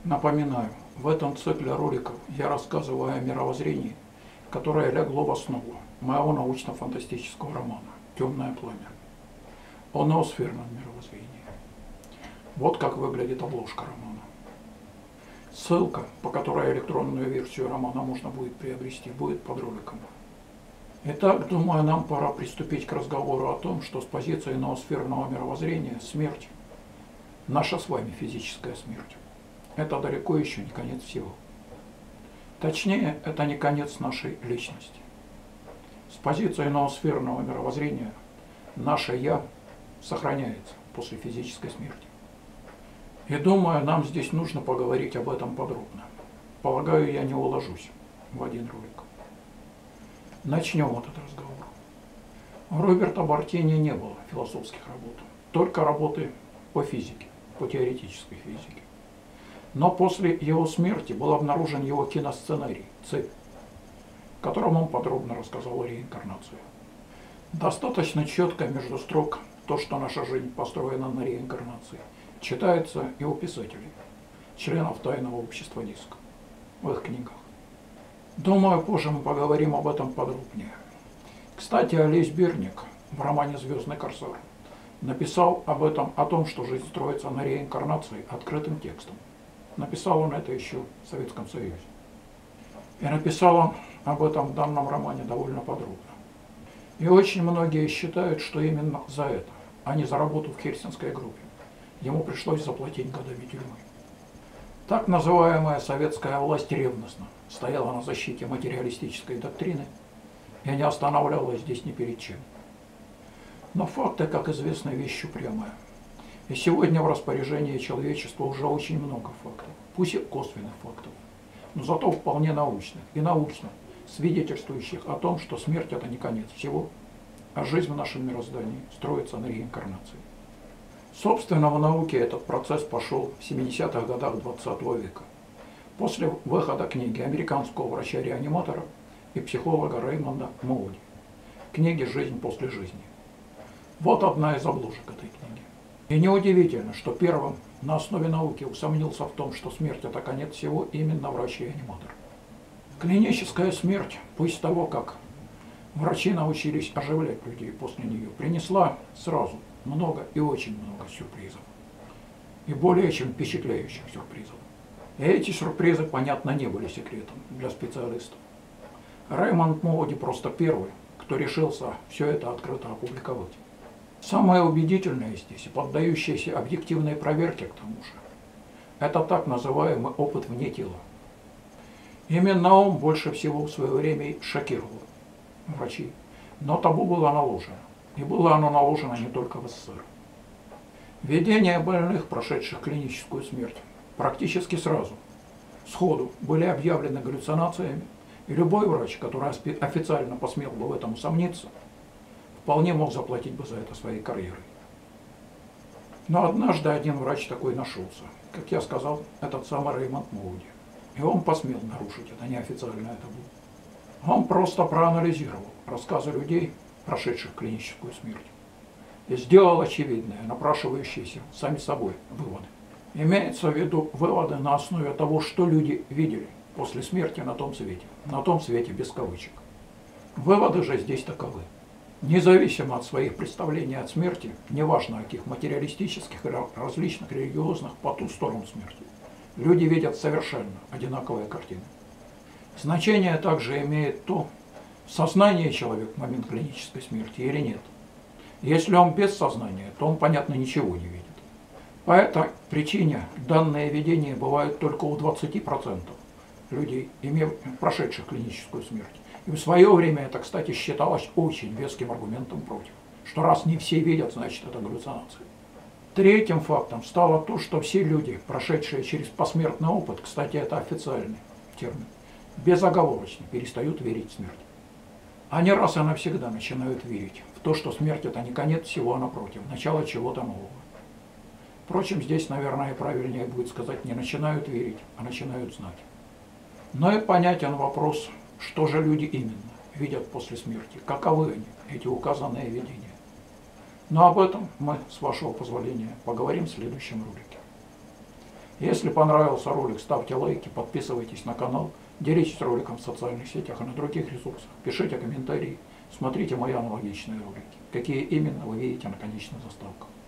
Напоминаю, в этом цикле роликов я рассказываю о мировоззрении, которое легло в основу моего научно-фантастического романа «Темное пламя», о ноосферном мировоззрении. Вот как выглядит обложка романа. Ссылка, по которой электронную версию романа можно будет приобрести, будет под роликом. Итак, думаю, нам пора приступить к разговору о том, что с позиции ноосферного мировоззрения смерть, наша с вами физическая смерть, это далеко еще не конец всего. Точнее, это не конец нашей личности. С позиции ноосферного мировоззрения наше «я» сохраняется после физической смерти. И думаю, нам здесь нужно поговорить об этом подробно. Полагаю, я не уложусь в один ролик. Начнем этот разговор. У Роберта Бартини не было философских работ, только работы по физике, по теоретической физике. Но после его смерти был обнаружен его киносценарий «Цепь», в котором он подробно рассказал о реинкарнации. Достаточно четко между строк то, что наша жизнь построена на реинкарнации, читается и у писателей, членов тайного общества «Диск», в их книгах. Думаю, позже мы поговорим об этом подробнее. Кстати, Олесь Берник в романе «Звездный корсар» написал об этом, о том, что жизнь строится на реинкарнации, открытым текстом. Написал он это еще в Советском Союзе. И написал он об этом в данном романе довольно подробно. И очень многие считают, что именно за это, а не за работу в Хельсинской группе, ему пришлось заплатить годами тюрьмы. Так называемая советская власть ревностно стояла на защите материалистической доктрины и не останавливалась здесь ни перед чем. Но факты, как известно, вещь упрямая. И сегодня в распоряжении человечества уже очень много фактов, пусть и косвенных фактов, но зато вполне научных и научно свидетельствующих о том, что смерть – это не конец всего, а жизнь в нашем мироздании строится на реинкарнации. Собственно, в науке этот процесс пошел в 70-х годах 20 века, после выхода книги американского врача-реаниматора и психолога Реймонда Моуди, книги «Жизнь после жизни». Вот одна из обложек этой книги. И неудивительно, что первым на основе науки усомнился в том, что смерть – это конец всего, именно врач-реаниматор. Клиническая смерть, пусть того, как врачи научились оживлять людей после нее, принесла сразу много и очень много сюрпризов. И более чем впечатляющих сюрпризов. И эти сюрпризы, понятно, не были секретом для специалистов. Реймонд Моуди просто первый, кто решился все это открыто опубликовать. Самое убедительное здесь и поддающееся объективной проверке к тому же, это так называемый опыт вне тела. Именно он больше всего в свое время шокировал врачей. Но табу было наложено. И было оно наложено не только в СССР. Видения больных, прошедших клиническую смерть, практически сразу, сходу, были объявлены галлюцинациями, и любой врач, который официально посмел бы в этом усомниться, вполне мог заплатить бы за это своей карьерой. Но однажды один врач такой нашелся. Как я сказал, этот самый Реймонд Моуди. И он посмел нарушить это неофициальное табу. Он просто проанализировал рассказы людей, прошедших клиническую смерть, и сделал очевидные, напрашивающиеся сами собой выводы. Имеется в виду выводы на основе того, что люди видели после смерти на том свете без кавычек. Выводы же здесь таковы. Независимо от своих представлений от смерти, неважно каких материалистических или различных религиозных, по ту сторону смерти, люди видят совершенно одинаковые картины. Значение также имеет то, в сознании человек в момент клинической смерти или нет. Если он без сознания, то он, понятно, ничего не видит. По этой причине данные видения бывают только у 20% людей, прошедших клиническую смерть. И в свое время это, кстати, считалось очень веским аргументом против, что раз не все видят, значит это галлюцинация. Третьим фактом стало то, что все люди, прошедшие через посмертный опыт, кстати, это официальный термин, безоговорочно перестают верить в смерть. Они раз и навсегда начинают верить в то, что смерть – это не конец всего, а напротив, начало чего-то нового. Впрочем, здесь, наверное, правильнее будет сказать, не начинают верить, а начинают знать. Но и понятен вопрос, что же люди именно видят после смерти, каковы они, эти указанные видения. Но об этом мы, с вашего позволения, поговорим в следующем ролике. Если понравился ролик, ставьте лайки, подписывайтесь на канал, делитесь роликом в социальных сетях и на других ресурсах, пишите комментарии, смотрите мои аналогичные ролики, какие именно вы видите на конечных заставках.